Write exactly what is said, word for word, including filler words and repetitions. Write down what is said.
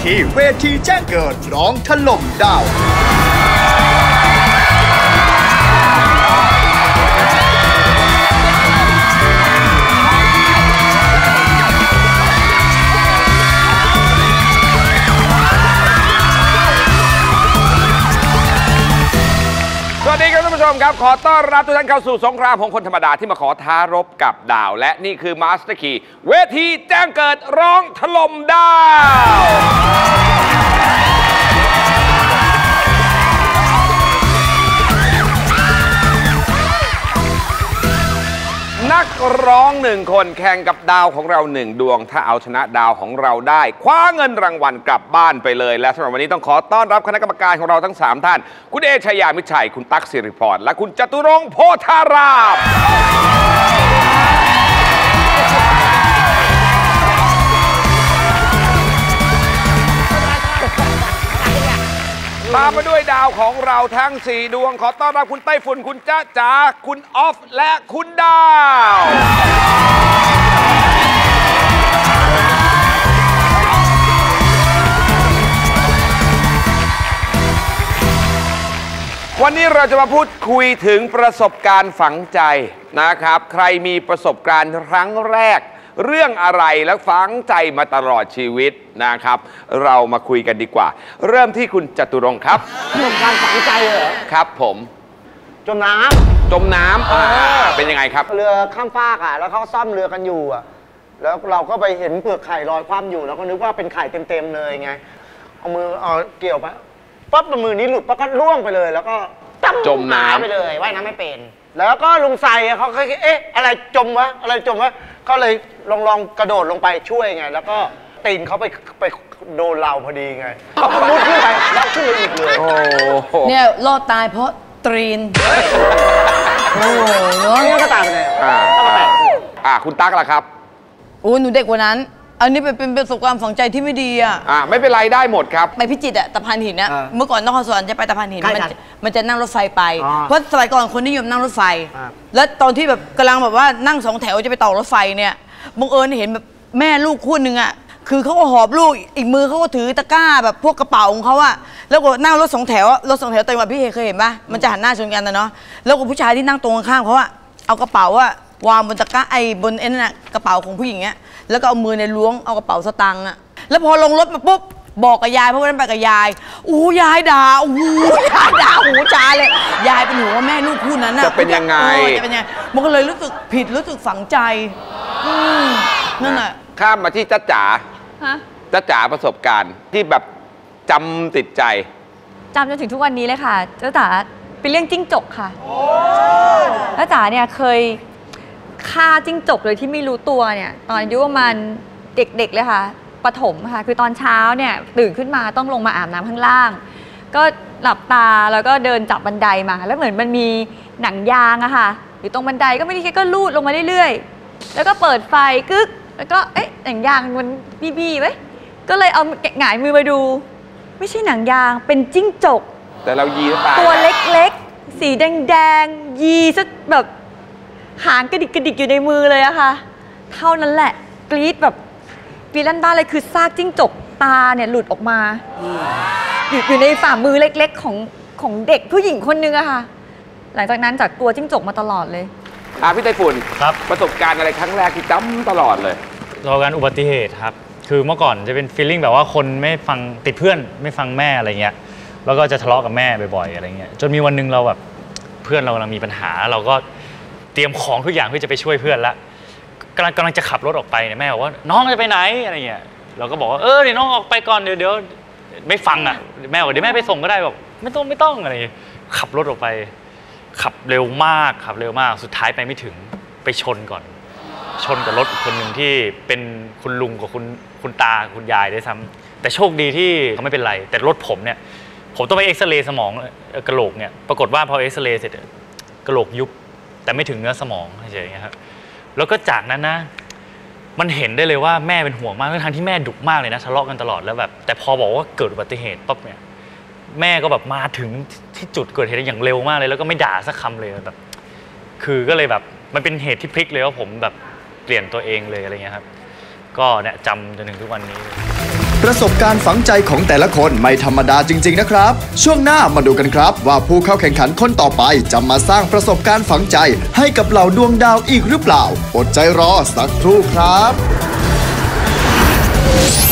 ที่เวทีแจ้งเกิดร้องถล่มดาวสวัสดีครับท่านผู้ชมครับขอต้อนรับทุกท่านเข้าสู่สงครามของคนธรรมดาที่มาขอท้ารบกับดาวและนี่คือมาสเตอร์คีย์เวทีแจ้งเกิดร้องถล่มดาวนักร้องหนึ่งคนแข่งกับดาวของเราหนึ่งดวงถ้าเอาชนะดาวของเราได้คว้าเงินรางวัลกลับบ้านไปเลยและสำหรับวันนี้ต้องขอต้อนรับคณะกรรมการของเราทั้งสามท่านคุณเอชยามิชัยคุณตั๊กสิริพรและคุณจตุรงค์โพธารามตามมาด้วยดาวของเราทั้งสี่ดวงขอต้อนรับคุณไต้ฝุ่นคุณจ๊ะจ๋าคุณออฟและคุณดาววันนี้เราจะมาพูดคุยถึงประสบการณ์ฝังใจนะครับใครมีประสบการณ์ครั้งแรกเรื่องอะไรแล้วฝังใจมาตลอดชีวิตนะครับเรามาคุยกันดีกว่าเริ่มที่คุณจตุรงค์ครับประสบการณ์ฝังใจเหรอครับผมจมน้ำจมน้ำอ่าเป็นยังไงครับเรือข้ามฟากอ่ะแล้วเขาซ่อมเรือกันอยู่อ่ะแล้วเราก็ไปเห็นเปลือกไข่ลอยคว่ำอยู่แล้วก็นึกว่าเป็นไข่เต็มๆเลยไงเอามือเอาเกี่ยวไปปั๊บมือนี้หลุดปั๊บก็ล่วงไปเลยแล้วก็จมน้ำไปเลยว่ายน้ำไม่เป็นแล้วก็ลุงไซเขาเคยเอ๊ะอะไรจมวะอะไรจมวะก็เลยลองลองกระโดดลงไปช่วยไงแล้วก็ตีนเขาไปไปโดนเราพอดีไงเขาก็มุดขึ้นไปแล้วขึ้นไปอีกเลยเนี่ยรอดตายเพราะตรีนโอ้โหเนาะนี่ก็ตายไปเลยอ่าอ่าคุณตั๊กล่ะครับโอ้หนูเด็กกว่านั้นอันนี้เป็นประสบการณ์ฝังใจที่ไม่ดีอ่ะอ่าไม่เป็นไรได้หมดครับไปพิจิตรอะตะพานหินนะเมื่อก่อนนครสวรรค์จะไปตะพานหินมันมันจะนั่งรถไฟไปเพราะสมัยก่อนคนนิยมนั่งรถไฟแล้วตอนที่แบบกำลังแบบว่านั่งสองแถวจะไปต่อรถไฟเนี่ยบังเอิญเห็นแบบแม่ลูกคู่หนึ่งอ่ะคือเขาก็หอบลูกอีกมือเขาก็ถือตะกร้าแบบพวกกระเป๋าของเขาอะแล้วก็นั่งรถสองแถวรถสองแถวเต็มแบบพี่เคยเห็นปะมันจะหันหน้าชนกันนะเนาะแล้วก็ผู้ชายที่นั่งตรงข้างเขาอะเอากระเป๋าอะวางบนตะกร้าไอ้บนไอ้นั่นอะกระเป๋าของผู้หญิงเนี้ยแล้วก็เอามือในล้วงเอากระเป๋าสตางค์อะแล้วพอลงรถมาปุ๊บบอกกับยายเพราะว่านั้นไปกับยายอู้ยายด่าอู้ยายด่าหูจ้าเลยยายเป็นหัวแม่ลูกคู่นั้นอะจะเป็นยังไงจะเป็นยังไงมันก็เลยรู้สึกผิดรู้สึกฝังใจนั่นแหละข้ามมาที่จ๊ะจ๋าจ๊ะจ๋าประสบการณ์ที่แบบจำติดใจจำจนถึงทุกวันนี้เลยค่ะจ๊ะจ๋าเป็นเรื่องจิ้งจกค่ะจ๊ะจ๋าเนี่ยเคยฆ่าจิ้งจกเลยที่ไม่รู้ตัวเนี่ยตอนอายุประมาณเด็กๆเลยค่ะประถมค่ะคือตอนเช้าเนี่ยตื่นขึ้นมาต้องลงมาอาบน้ำข้างล่างก็หลับตาแล้วก็เดินจับบันไดมาแล้วเหมือนมันมีหนังยางอะค่ะอยู่ตรงบันไดก็ไม่ได้แค่ก็ลูดลงมาเรื่อยๆแล้วก็เปิดไฟกึ๊กแล้วก็เอ๊ะหนังยางมันบี้ๆไว้ก็เลยเอาหงายมือมาดูไม่ใช่หนังยางเป็นจิ้งจกแต่เรายีตายตัวเล็กๆสีแดงๆยีซะแบบหางกระดิกกระดิกอยู่ในมือเลยอะค่ะเท่านั้นแหละกรี๊ดแบบปีลั่นบ้านเลยคือซากจิ้งจกตาเนี่ยหลุดออกมาอยู่อยู่ในฝ่ามือเล็กๆของของเด็กผู้หญิงคนนึงอะค่ะหลังจากนั้นจากตัวจิ้งจกมาตลอดเลยอ่ะพี่ไต้ฝุ่นครับประสบการณ์อะไรครั้งแรกที่จำตลอดเลยประสบการณ์อุบัติเหตุครับคือเมื่อก่อนจะเป็นฟีลลิ่งแบบว่าคนไม่ฟังติดเพื่อนไม่ฟังแม่อะไรเงี้ยแล้วก็จะทะเลาะกับแม่บ่อยๆอะไรเงี้ยจนมีวันนึงเราแบบเพื่อนเรากำลังมีปัญหาเราก็เตรียมของทุกอย่างเพื่อจะไปช่วยเพื่อนละกำลังกำลังจะขับรถออกไปเนี่ยแม่บอกว่าน้องจะไปไหนอะไรเงี้ยเราก็บอกว่าเออเดี๋ยวน้องออกไปก่อนเดี๋ยวเดี๋ยวไม่ฟังอ่ะแม่บอกเดี๋ยวแม่ไปส่งก็ได้บอกไม่ต้องไม่ต้องอะไรขับรถออกไปขับเร็วมากขับเร็วมากสุดท้ายไปไม่ถึงไปชนก่อนชนกับรถคนหนึ่งที่เป็นคุณลุงกับคุณคุณตาคุณยายได้ซ้ำแต่โชคดีที่เขาไม่เป็นไรแต่รถผมเนี่ยผมต้องไปเอ็กซเรย์สมองกระโหลกเนี่ยปรากฏว่าพอเอ็กซเรย์เสร็จกระโหลกยุบแต่ไม่ถึงเนื้อสมองเฉยๆครับแล้วก็จากนั้นนะมันเห็นได้เลยว่าแม่เป็นห่วงมากทั้งที่แม่ดุมากเลยนะทะเลาะกันตลอดแล้วแบบแต่พอบอกว่าเกิดอุบัติเหตุปั๊บเนี่ยแม่ก็แบบมาถึงที่จุดเกิดเหตุอย่างเร็วมากเลยแล้วก็ไม่ด่าสักคำเลยแบบคือก็เลยแบบมันเป็นเหตุที่พลิกเลยว่าผมแบบเปลี่ยนตัวเองเลยอะไรเงี้ยครับก็เนี่ยจำจนถึงทุกวันนี้ประสบการณ์ฝังใจของแต่ละคนไม่ธรรมดาจริงๆนะครับช่วงหน้ามาดูกันครับว่าผู้เข้าแข่งขันคนต่อไปจะมาสร้างประสบการณ์ฝังใจให้กับเหล่าดวงดาวอีกหรือเปล่าอดใจรอสักครู่ครับ